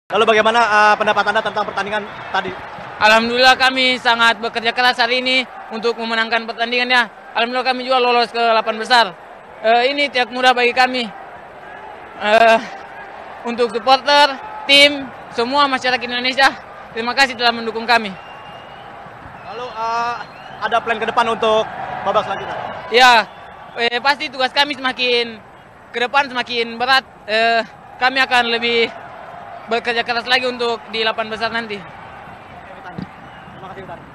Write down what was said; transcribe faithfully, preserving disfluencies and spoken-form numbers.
Lalu bagaimana uh, pendapat Anda tentang pertandingan tadi? Alhamdulillah kami sangat bekerja keras hari ini untuk memenangkan pertandingannya. Alhamdulillah kami juga lolos ke delapan besar. Uh, ini tidak mudah bagi kami. Uh, untuk supporter, tim, semua masyarakat Indonesia, terima kasih telah mendukung kami. Lalu uh, ada plan ke depan untuk babak selanjutnya? Ya, eh, pasti tugas kami semakin ke depan semakin berat. Eh, kami akan lebih bekerja keras lagi untuk di delapan besar nanti. Terima kasih.